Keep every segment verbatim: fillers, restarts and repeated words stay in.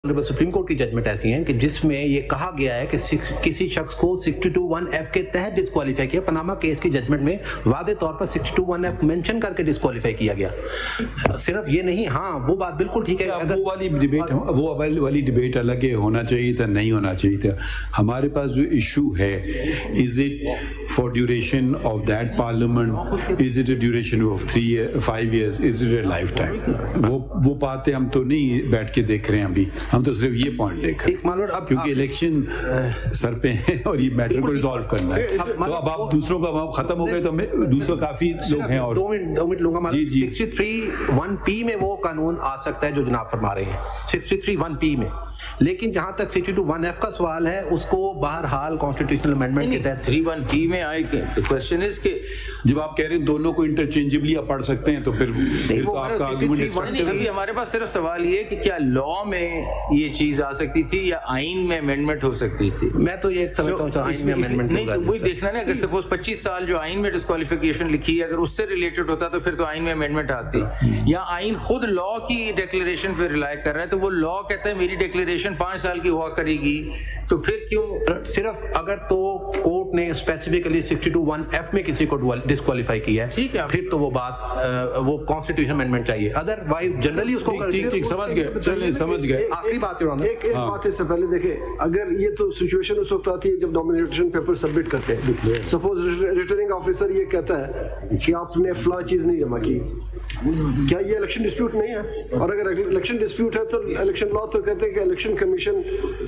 Supreme court की judgement ऐसी हैं कि जिसमें ये कहा गया है कि किसी शख्स को सिक्सटी टू वन एफ के तहत डिस्क्वालीफाई किया। पनामा केस की जजमेंट में वादे तौर पर sixty two one F mention करके डिस्क्वालीफाई किया गया। सिर्फ ये नहीं, हाँ वो बात बिल्कुल ठीक है। अगर वो वाली डिबेट वो वाली डिबेट अलग है, होना चाहिए था नहीं होना चाहिए था। हमारे पास जो इशू है, is it for duration of that parliament, is it a duration of three five years, is it a lifetime? वो वो बातें हम तो नहीं बैठ के देख रहे हैं अभी, हम तो सिर्फ ये पॉइंट देख रहे हैं अब क्योंकि इलेक्शन सर पे है और ये मैटर को रिजॉल्व करना है। तो अब आप दूसरों का खत्म हो गए तो दूसरों काफी लोग हैं और दो मिनट दो मिनट लूंगा। सिक्सटी थ्री वन पी में वो कानून आ सकता है जो जनाब फरमा रहे हैं, सिक्सटी थ्री वन पी में। लेकिन जहां तक सिक्सटी टू वन एफ का सवाल है, उसको बहरहाल कॉन्स्टिट्यूशनल अमेंडमेंट के तहत थ्री वन पी में आए। तो क्वेश्चन इज कि जब आप कह रहे हैं दोनों को इंटरचेंजेबली आप पढ़ सकते हैं तो फिर, फिर तो आपका आर्गुमेंट नहीं। अभी हमारे पास सिर्फ सवाल ये कि क्या लॉ में ये चीज आ सकती थी या आइन में अमेंडमेंट हो सकती थी। मैं तो ये समझता हूं आइन में अमेंडमेंट नहीं, तो वही देखना ना। अगर सपोज पच्चीस साल जो आइन में डिस्क्वालिफिकेशन लिखी है, अगर उससे रिलेटेड होता तो फिर तो आइन में अमेंडमेंट आती, या आइन खुद लॉ की डिक्लेरेशन पे रिलाई कर रहा है। तो वो लॉ कहता है मेरी डिक्लेरेशन पांच साल की हुआ करेगी, तो फिर क्यों? सिर्फ अगर तो कोर्ट ने specifically sixty two one F में किसी को डिस्क्वालीफाई किया है, ठीक है, फिर तो वो बात वो कॉन्स्टिट्यूशन अमेंडमेंट चाहिए। अदरवाइज जनरली उसको ठीक ठीक समझ गए, चलिए समझ गए। आखिरी बात है, एक एक बात इससे पहले देखें, अगर ये तो सिचुएशन उस वक्त आती है जब नॉमिनेशन पेपर सबमिट करते हैं। सपोज रिटर्निंग ऑफिसर ये कहता है कि आपने फला चीज नहीं जमा की, क्या ये इलेक्शन डिस्प्यूट नहीं है? और अगर इलेक्शन डिस्प्यूट है तो इलेक्शन लॉ तो कहते हैं कि इलेक्शन कमीशन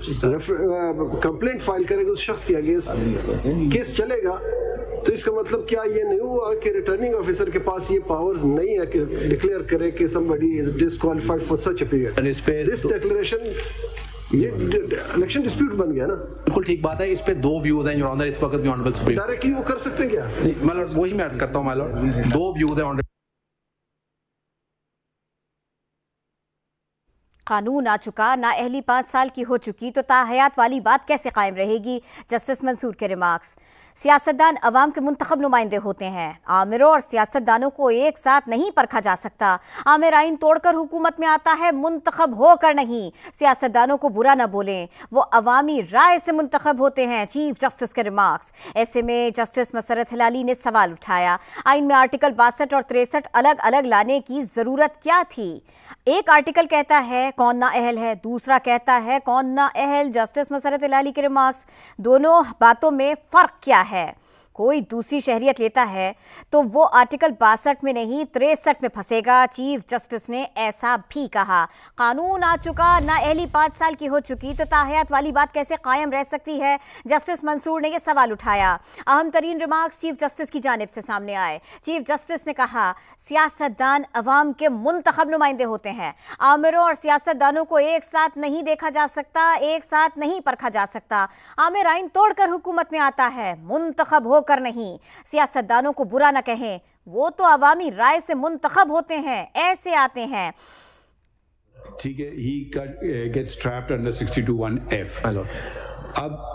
कंप्लेंट फाइल करेगा उस शख्स के अगेंस्ट, केस चलेगा। तो इसका मतलब क्या ये नहीं हुआ कि रिटर्निंग ऑफिसर के पास ये पावर्स नहीं है कि डिक्लेयर करे कि somebody is disqualified for such a period? इस पे दिस डिक्लेरेशन ये इलेक्शन डिस्प्यूट बन गया ना। बिल्कुल ठीक बात है। इस पे दो व्यूज हैं जो इस वक्त भी ऑनरेबल सुप्रीम डायरेक्टली वो कर सकते हैं क्या? मतलब वही मैं अर्ज करता हूँ माय दो व्यूज हैं। कानून आ चुका, नाअहली पाँच साल की हो चुकी, तो ताहयात वाली बात कैसे कायम रहेगी? जस्टिस मंसूर के रिमार्क्स। सियासतदान अवाम के मुंतखब नुमाइंदे होते हैं। आमिरों और सियासतदानों को एक साथ नहीं परखा जा सकता। आमिर आइन तोड़कर हुकूमत में आता है, मुंतखब होकर नहीं। सियासतदानों को बुरा न बोलें, वो अवामी राय से मुंतखब होते हैं। चीफ जस्टिस के रिमार्क्स। ऐसे में जस्टिस मसरत हिलाली ने सवाल उठाया, आइन में आर्टिकल बासठ और तिरसठ अलग अलग लाने की जरूरत क्या थी? एक आर्टिकल कहता है कौन नाअहल है, दूसरा कहता है कौन नाअहल। जस्टिस मसरत हिलाली के रिमार्क्स, दोनों बातों में फर्क क्या है? कोई दूसरी शहरियत लेता है तो वो आर्टिकल बासठ में नहीं तिरसठ में फंसेगा। चीफ जस्टिस ने ऐसा भी कहा। कानून आ चुका, नाअहली पाँच साल की हो चुकी, तो ताहयात वाली बात कैसे कायम रह सकती है? जस्टिस मंसूर ने यह सवाल उठाया। अहम तरीन रिमार्क्स चीफ जस्टिस की जानिब से सामने आए। चीफ जस्टिस ने कहा, सियासतदान अवाम के मुंतखब नुमाइंदे होते हैं। आमिरों और सियासतदानों को एक साथ नहीं देखा जा सकता, एक साथ नहीं परखा जा सकता। आमिर आइन तोड़कर हुकूमत में आता है, मुंतखब हो कर नहीं। सियासतदानों को बुरा न कहें, वो तो अवामी राय से मुंतखब होते हैं, ऐसे आते हैं। ठीक है, he gets trapped under sixty two one F. अब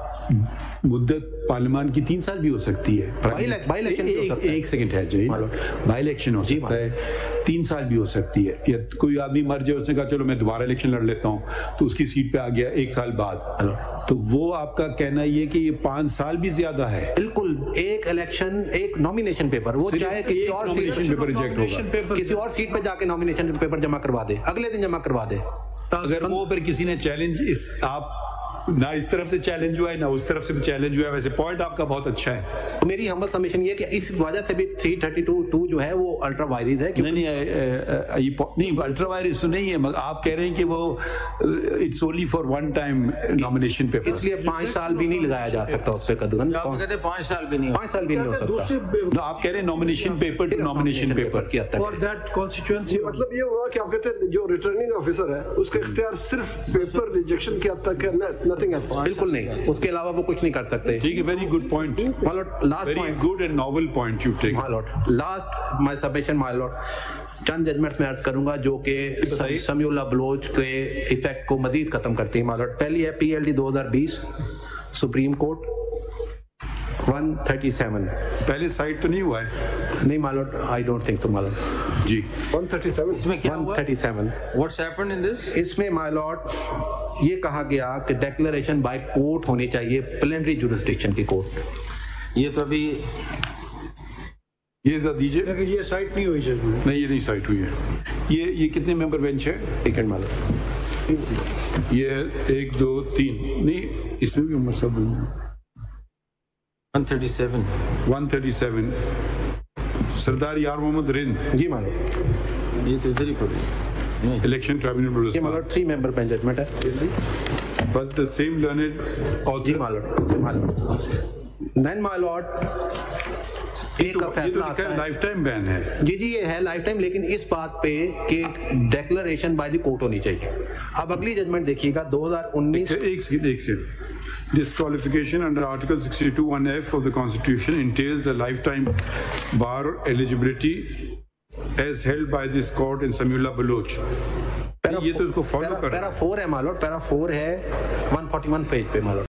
मुद्दत पार्लियामान की तीन साल भी हो सकती है। बाई इलेक्शन एक, एक सेकंड है जी, बाई इलेक्शन हो सकता है, तीन साल भी हो सकती है। या कोई आदमी मर जाए, उसने कहा चलो मैं दोबारा इलेक्शन लड़ लेता हूँ, तो उसकी सीट पे आ गया एक साल बाद। तो वो आपका कहना ये कि ये पांच साल भी ज्यादा है? बिल्कुल। एक इलेक्शन, एक नॉमिनेशन पेपर, वो चाहे किसी और नॉमिनेशन पेपर रिजेक्ट होगा, किसी और सीट पे जाके नॉमिनेशन पेपर जमा करवा दे, अगले दिन जमा करवा दे। अगर वो फिर किसी ने चैलेंज, इस आप ना इस तरफ से चैलेंज हुआ है ना उस तरफ से भी चैलेंज हुआ है। वैसे पॉइंट आपका बहुत अच्छा है। तो मेरी हम्बल सबमिशन ये कि इस वजह से भी थ्री थर्टी टू टू जो है वो अल्ट्रा वायरस है। नहीं नहीं ये नहीं अल्ट्रा वायरस तो नहीं है, मगर आप कह रहे हैं कि वो it's only for one time nomination paper, इसलिए पांच साल भी नहीं लगाया जा सकता उस पर कदम। कहते हैं पांच साल भी नहीं, पांच साल भी नहीं हो सकता। तो आप कह रहे हैं nomination paper to nomination paper की फॉर दैट कॉन्स्टिट्यूएंसी। मतलब ये हुआ कि आप कहते हैं जो रिटर्निंग ऑफिसर है उसका इख्तियार सिर्फ पेपर रिजेक्शन के हद तक है, नथिंग एल्स। बिल्कुल नहीं, उसके अलावा वो कुछ नहीं कर सकते। ठीक है, very good point, last point, good and novel point you take. My lord, last my submission my lord, चंद जजमेंट्स में अर्ज करूंगा जो कि समीउल्लाह बलोच के इफेक्ट को मजीद खत्म करती है। माय लॉर्ड, पहली है पीएलडी दो हज़ार बीस supreme court, one thirty seven. पहले साइट तो नहीं हुआ है? नहीं मालूम, आई डोंट थिंक सो मालूम जी। वन थर्टी सेवन इसमें क्या हुआ? One thirty seven. What's happened in this? इसमें माय लॉर्ड ये कहा गया कि डेक्लेरेशन बाय कोर्ट होनी चाहिए, प्लेनरी जुरिस्डिक्शन की कोर्ट। ये तो अभी ये जरा दीजिए। लेकिन ये साइट नहीं हुई जजमेंट। नहीं, ये नहीं साइट हुई है। ये ये कितने मेंबर बेंच है? टिकट मालूम, ये एक दो तीन, नहीं इसमें भी उम्र सब one thirty seven. One thirty seven. Sardar Yar Mohammad Rind, जी मालूम, ये तो इधर ही पड़ी। इलेक्शन ट्राइब्यूनल ये बलूचिस्तान। मालूम थ्री मेंबर बेंच जजमेंट है। But the same learned जी author, मालूम, मालूम। देन माय लॉर्ड एक का ये तो फैसला लिखा आता है है, लाइफ टाइम बैन है। जी जी ये है लाइफ टाइम, लेकिन इस बात पे कि डेक्लेरेशन बाय द कोर्ट होनी चाहिए। अब अगली जजमेंट देखिएगा दो हज़ार उन्नीस। एक सेकंड, एक second. Disqualification under Article sixty-two one F of the Constitution entails a lifetime bar eligibility as held by this court in Samiullah Baloch. ये तो इसको फॉलो कर रहा पैरा है। फोर है मालूम, पैरा फोर है वन फोर्टी वन पेज पे मालूम।